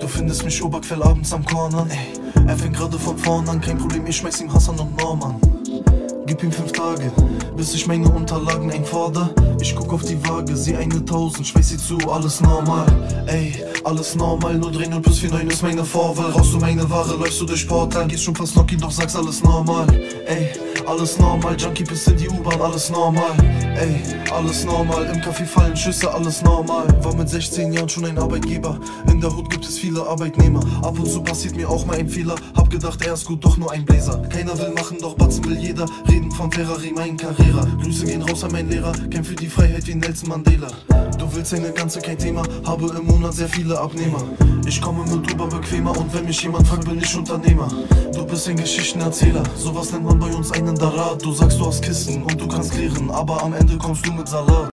findest mich Oberquell abends am Cornern, ey. Er fängt gerade von vorn an, kein Problem, ich schmeiß ihm Hassan und Norman. Gib ihm 5 Tage, bis ich meine Unterlagen einfordere. Ich guck auf die Waage, sie 1000, schmeiß sie zu, alles normal. Ey, alles normal, nur 3-0 plus 4-9 ist meine Vorwahl. Rauchst du meine Ware, läufst du durch Portal, gehst schon fast Noki, doch sagst alles normal. Ey, alles normal, Junkie bis in die U-Bahn, alles normal. Ey, alles normal, im Café fallen Schüsse, alles normal. War mit 16 Jahren schon ein Arbeitgeber, in der Hut gibt es viele Arbeitnehmer. Ab und zu passiert mir auch mal ein Fehler, hab gedacht, er ist gut, doch nur ein Bläser. Keiner will machen, doch Batzen will jeder, reden von Ferrari, mein Carrera. Grüße gehen raus an meinen Lehrer, kämpf für die Freiheit wie Nelson Mandela. Du willst eine ganze, kein Thema, habe im Monat sehr viele Abnehmer. Ich komme mit Uber bequemer und wenn mich jemand fragt, bin ich Unternehmer. Du bist ein Geschichtenerzähler, sowas nennt man bei uns einen Darat. Du sagst, du hast Kissen und du kannst klären, aber am Ende kommst du mit Salat.